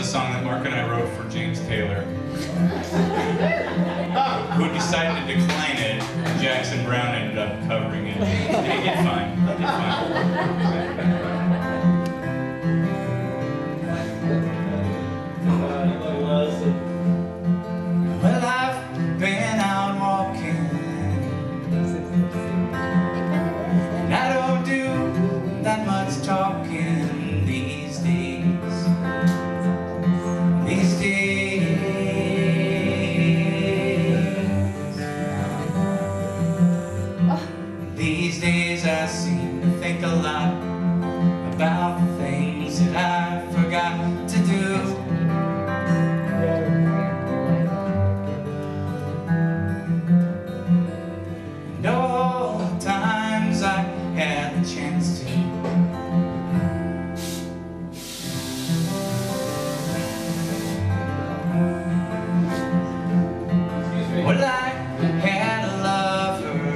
song that Mark and I wrote for James Taylor, who decided to decline it, and Jackson Brown ended up covering it. And he did fine. He did fine. Well, I've been out walking, and I don't do that much talking these days. These days, these days I seem to think a lot about the things that I forgot to do. And all the times I had the chance to. Well, I had a lover,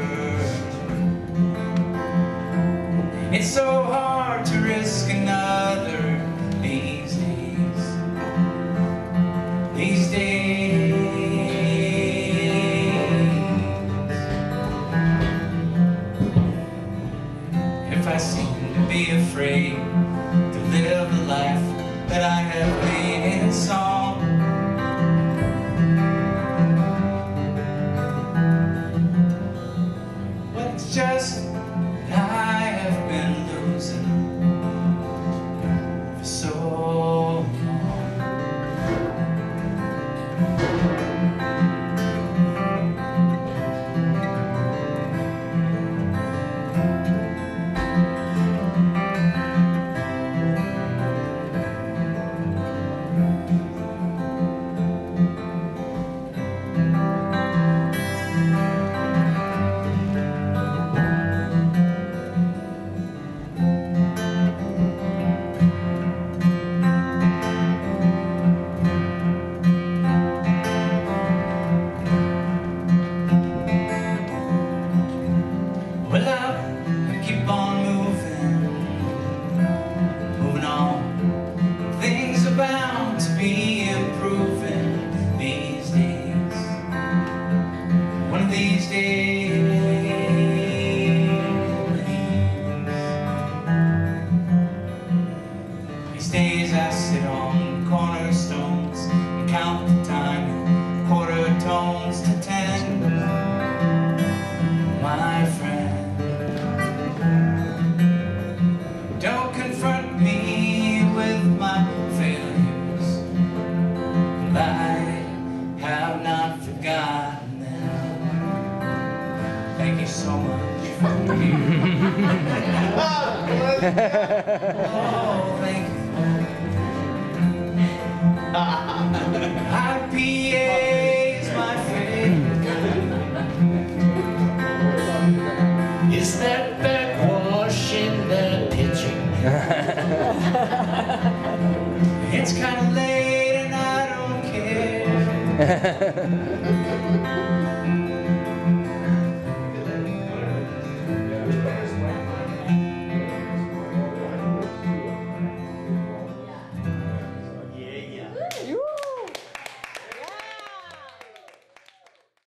and it's so hard to risk another these days. These days, if I seem to be afraid to live the life that I have made in song, it's just that I have been losing for so long. Well, I keep on moving on. Things are bound to be improving these days. One of these days, these days I sit on cornerstones and count the time in quarter tones to 10. My friend, don't confront me with my failures, and I have not forgotten them. Thank you so much for being oh, thank you. IPA is my favorite. Is that backwash in that pitching? It's kind of late and I don't care.